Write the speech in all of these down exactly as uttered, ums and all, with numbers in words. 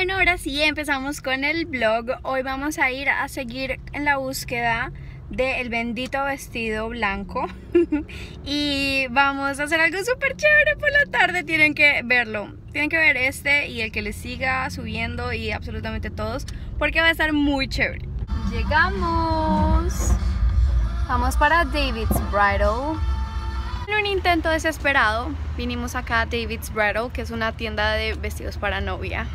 Bueno, ahora sí empezamos con el vlog. Hoy vamos a ir a seguir en la búsqueda del bendito vestido blanco y vamos a hacer algo súper chévere por la tarde. Tienen que verlo, tienen que ver este y el que les siga subiendo y absolutamente todos, porque va a estar muy chévere. Llegamos, vamos para David's Bridal. En un intento desesperado vinimos acá a David's Bridal, que es una tienda de vestidos para novia,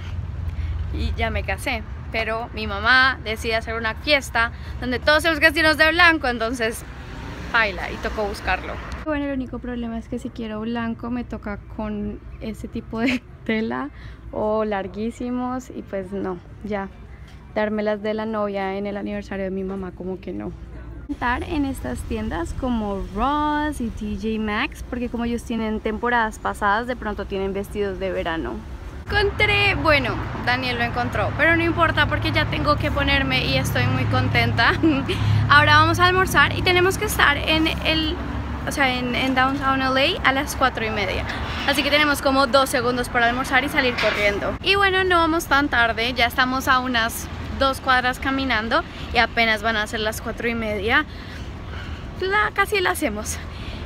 y ya me casé, pero mi mamá decide hacer una fiesta donde todos tenemos que vestirnos de blanco, entonces baila y tocó buscarlo. Bueno, el único problema es que si quiero blanco me toca con ese tipo de tela o larguísimos, y pues no, ya dármelas de la novia en el aniversario de mi mamá como que no. Estar en estas tiendas como Ross y T J Maxx, porque como ellos tienen temporadas pasadas, de pronto tienen vestidos de verano. Encontré, bueno, Daniel lo encontró, pero no importa porque ya tengo que ponerme y estoy muy contenta. Ahora vamos a almorzar y tenemos que estar en el, o sea, en, en Downtown L A a las cuatro y media. Así que tenemos como dos segundos para almorzar y salir corriendo. Y bueno, no vamos tan tarde, ya estamos a unas dos cuadras caminando y apenas van a ser las cuatro y media. La, casi la hacemos.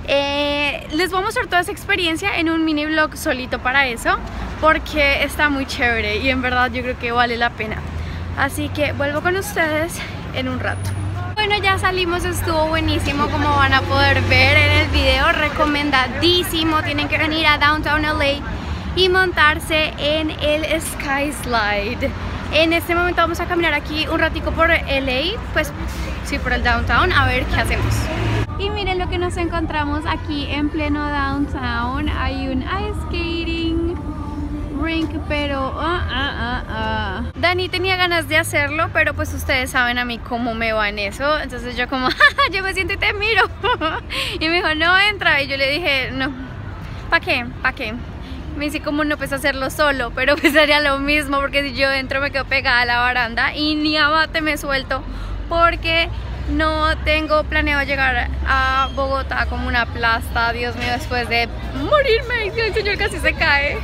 Eh, les voy a mostrar toda esa experiencia en un mini vlog solito para eso, porque está muy chévere y en verdad yo creo que vale la pena. Así que vuelvo con ustedes en un rato. Bueno, ya salimos, estuvo buenísimo, como van a poder ver en el video, recomendadísimo. Tienen que venir a Downtown L A y montarse en el Sky Slide. En este momento vamos a caminar aquí un ratico por L A, pues sí, por el downtown, a ver qué hacemos. Y miren lo que nos encontramos aquí en pleno downtown. Hay un ice skating rink, pero uh, uh, uh, uh. Dani tenía ganas de hacerlo, pero pues ustedes saben a mí cómo me va en eso. Entonces yo como, yo me siento y te miro. Y me dijo, no, entra. Y yo le dije, no, ¿para qué? ¿Para qué? Me dice, como no, pues hacerlo solo, pero pues sería lo mismo, porque si yo entro me quedo pegada a la baranda y ni abate me suelto, porque no tengo planeado llegar a Bogotá como una plasta, Dios mío, después de morirme. Y el señor casi se cae.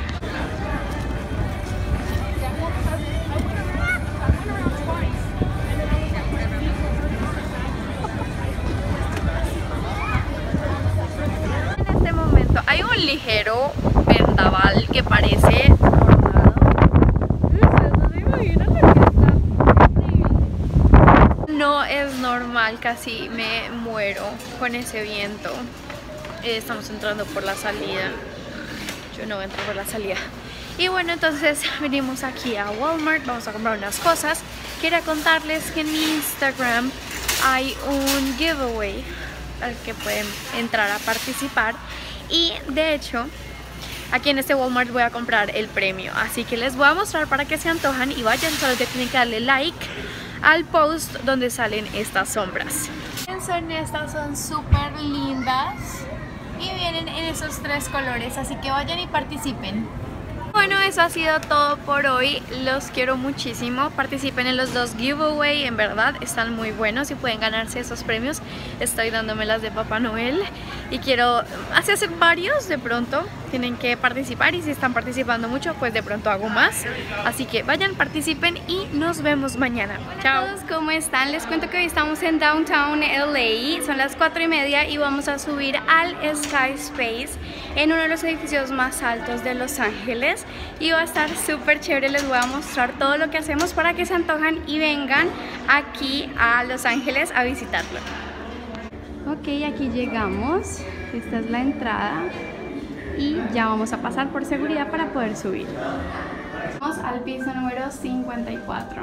En este momento hay un ligero vendaval que parece tornado. ¿Ustedes no se imaginan lo que está horrible? No es normal, casi me muero con ese viento. Eh, estamos entrando por la salida. Yo no entro por la salida. Y bueno, entonces venimos aquí a Walmart, vamos a comprar unas cosas. Quería contarles que en mi Instagram hay un giveaway al que pueden entrar a participar. Y de hecho, aquí en este Walmart voy a comprar el premio, así que les voy a mostrar para que se antojan y vayan. Solo tienen que darle like al post donde salen estas sombras. Son estas, son súper lindas y vienen en esos tres colores, así que vayan y participen. Bueno, eso ha sido todo por hoy. Los quiero muchísimo. Participen en los dos giveaway, en verdad están muy buenos y pueden ganarse esos premios. Estoy dándomelas de Papá Noel y quiero así hacer varios. De pronto tienen que participar, y si están participando mucho, pues de pronto hago más. Así que vayan, participen y nos vemos mañana. Chao. Hola a todos, ¿cómo están? Les cuento que hoy estamos en Downtown L A. Son las cuatro y media y vamos a subir al Sky Space, en uno de los edificios más altos de Los Ángeles, y va a estar súper chévere. Les voy a mostrar todo lo que hacemos para que se antojan y vengan aquí a Los Ángeles a visitarlo. Ok, aquí llegamos, esta es la entrada y ya vamos a pasar por seguridad para poder subir. Vamos al piso número cincuenta y cuatro.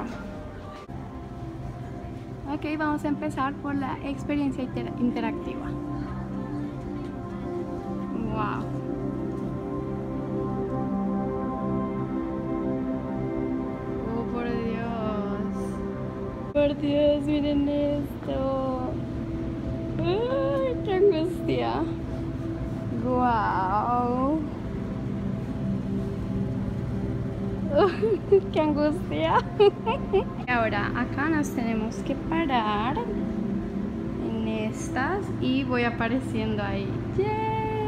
Ok, vamos a empezar por la experiencia inter interactiva. Wow. Oh, por Dios. Por Dios, miren esto. Ay, qué angustia. Wow. Qué angustia. Ahora acá nos tenemos que parar en estas y voy apareciendo ahí.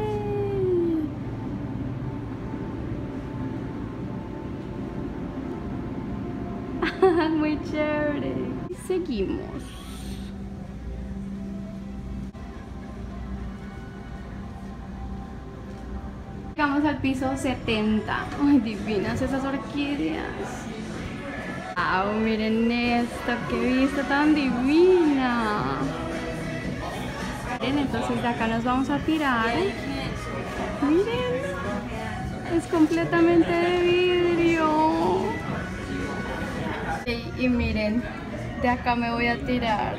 ¡Yay! Muy chévere. Seguimos. Llegamos al piso setenta. Ay, divinas esas orquídeas. Wow, miren esto, qué vista tan divina. Miren, entonces de acá nos vamos a tirar. Miren, es completamente de vidrio. Y, y miren, de acá me voy a tirar.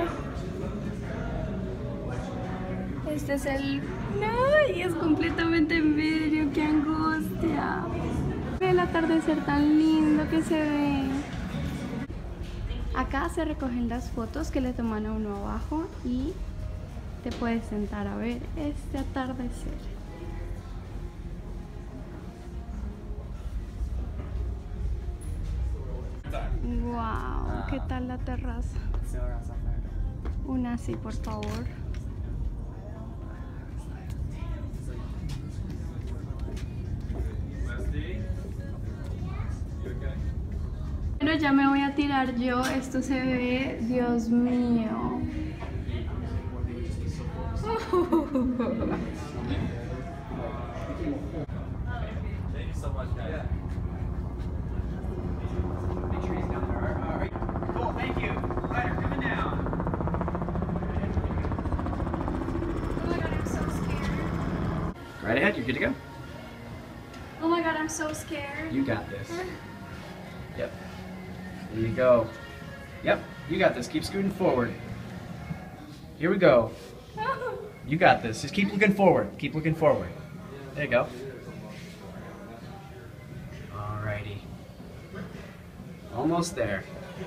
Este es el... ¡Ay! Es completamente en vidrio, qué angustia. Ve el atardecer tan lindo que se ve. Acá se recogen las fotos que le toman a uno abajo y te puedes sentar a ver este atardecer. Wow, ¿qué tal la terraza? Una así, por favor. Bueno, ya me voy a tirar yo. Esto se ve, Dios mío. Right ahead, you're good to go. Oh my god, I'm so scared. You got this. Yep. There you go. Yep, you got this. Keep scooting forward. Here we go. You got this. Just keep looking forward. Keep looking forward. There you go. Alrighty. Almost there.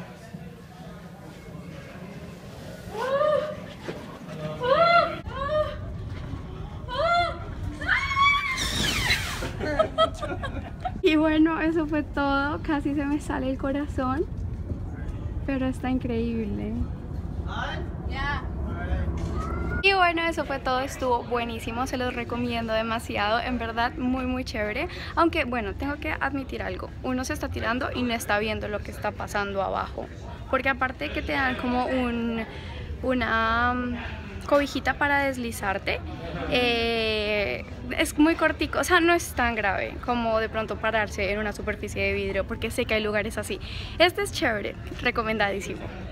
Y bueno, eso fue todo. Casi se me sale el corazón, pero está increíble. Y bueno, eso fue todo, estuvo buenísimo, se los recomiendo demasiado, en verdad muy muy chévere. Aunque bueno, tengo que admitir algo, uno se está tirando y no está viendo lo que está pasando abajo, porque aparte que te dan como un una cobijita para deslizarte, eh, es muy cortico, o sea, no es tan grave como de pronto pararse en una superficie de vidrio, porque sé que hay lugares así. Este es chévere, recomendadísimo.